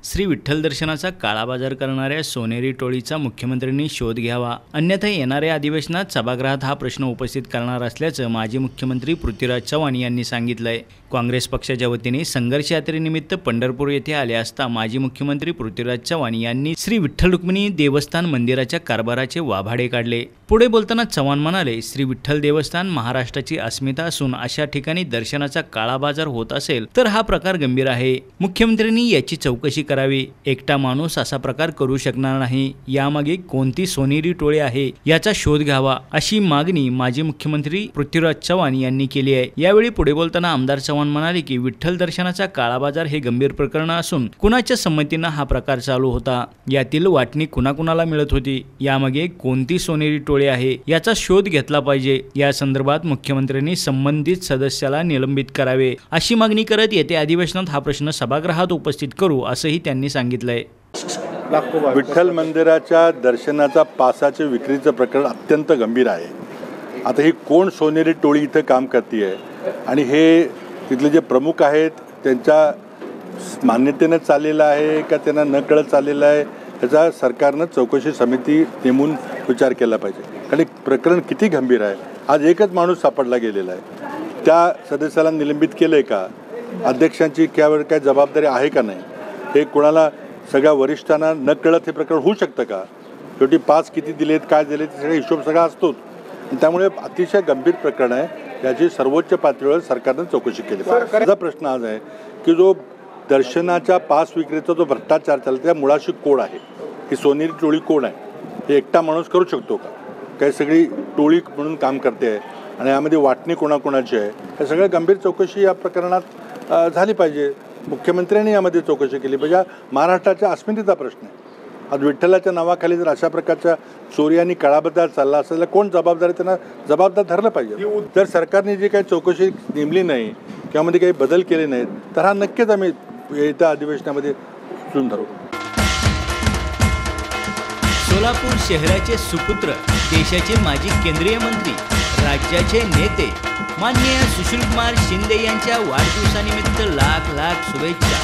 श्री विठ्ठल दर्शनाचा काळाबाजार करणाऱ्या सोनेरी टोळीचा मुख्यमंत्र्यांनी शोध घ्यावा, अन्यथा येणाऱ्या अधिवेशनात सभागृहात हा प्रश्न उपस्थित करणार असल्याचं माजी मुख्यमंत्री पृथ्वीराज चव्हाण यांनी सांगितलंय। काँग्रेस पक्षाच्या वतीने संघर्ष यात्रेनिमित्त पंढरपूर येथे आले असता माजी मुख्यमंत्री पृथ्वीराज चव्हाण यांनी श्री विठ्ठल रुक्मिणी देवस्थान मंदिराच्या कारभाराचे वाभाडे काढले। पुढे बोलताना चव्हाण म्हणाले, श्री विठ्ठल देवस्थान महाराष्ट्राची अस्मिता असून अशा ठिकाणी दर्शनाचा काळाबाजार होत असेल तर हा प्रकार गंभीर आहे। मुख्यमंत्र्यांनी याची चौकशी करावी। एकटा माणूस असा प्रकार करू शकणार नाही। यामागे कोणती सोनेरी टोळी आहे याचा शोध घ्यावा, अशी मागणी माजी मुख्यमंत्री पृथ्वीराज चव्हाण यांनी केली आहे। यावेळी पुढे बोलताना आमदार चव्हाण म्हणाले की विठ्ठल दर्शनाचा काळाबाजार हे गंभीर प्रकरण असून कुणाच्या संमतीने हा प्रकार चालू होता, यातील वाटणी कुणाकुणाला मिळत होती, यामागे कोणती सोनेरी टोळी आहे याचा शोध घेतला पाहिजे। या संदर्भात मुख्यमंत्र्यांनी संबंधित सदस्याला निलंबित करावे, अशी मागणी करत येत्या अधिवेशनात हा प्रश्न सभागृहात उपस्थित करू, असंही त्यांनी सांगितलंय। विठ्ठल मंदिराच्या दर्शनाचा पासाचे विक्रीचं प्रकरण अत्यंत गंभीर आहे। आता ही कोण सोनेरी टोळी इथे काम करते आणि हे तिथले जे प्रमुख आहेत त्यांच्या मान्यतेने चाललेलं आहे का त्यांना न कळत चाललेलं आहे, याचा सरकारनं चौकशी समिती नेमून विचार केला पाहिजे। कारण प्रकरण किती गंभीर आहे। आज एकच माणूस सापडला गेलेला आहे, त्या सदस्याला निलंबित केलं आहे का, अध्यक्षांची त्यावर काय जबाबदारी आहे का नाही, हे कोणाला सगळ्या वरिष्ठांना न कळत हे प्रकरण होऊ शकतं का? शेवटी पास किती दिलेत, काय दिलेत, सगळा हिशोब सगळा असतोच। त्यामुळे अतिशय गंभीर प्रकरण आहे, याची सर्वोच्च पातळीवर सरकारनं चौकशी केली पाहिजे। माझा प्रश्न आज आहे की जो दर्शनाच्या पास विक्रीचा जो भ्रष्टाचार चालला त्या मुळाशी कोण आहे, ही सोनेरी टोळी कोण आहे, हे एकटा माणूस करू शकतो का? काही सगळी टोळी म्हणून काम करते आहे आणि यामध्ये वाटणी कोणाकोणाची आहे, हे सगळं गंभीर चौकशी या प्रकरणात झाली पाहिजे। मुख्यमंत्र्यांनी यामध्ये चौकशी केली पाहिजे। महाराष्ट्राच्या अस्मितेचा प्रश्न आहे। आज विठ्ठलाच्या नावाखाली जर अशा प्रकारच्या चोरी आणि काळाबाजार चालला असेल तर कोण जबाबदार आहे, त्यांना जबाबदार धरलं पाहिजे। जर सरकारने जी काही चौकशी नेमली नाही किंवा मध्ये काही बदल केले नाहीत तर हा नक्कीच आम्ही येत्या अधिवेशनामध्ये सुन धरू। सोलापूर शहराचे सुपुत्र, देशाचे माजी केंद्रीय मंत्री, राज्याचे नेते माननीय सुशीलकुमार शिंदे यांच्या वाढदिवसानिमित्त लाख लाख शुभेच्छा।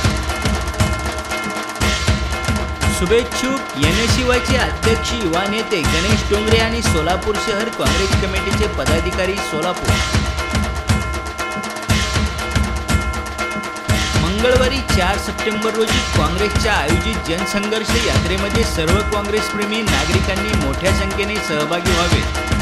शुभेच्छुक NSUचे अध्यक्ष युवा नेते गणेश डोंगरे आणि सोलापूर शहर काँग्रेस कमिटीचे पदाधिकारी सोलापूर। मंगळवारी 4 सप्टेंबर रोजी काँग्रेसच्या आयोजित जनसंघर्ष यात्रेमध्ये सर्व काँग्रेसप्रेमी नागरिकांनी मोठ्या संख्येने सहभागी व्हावे।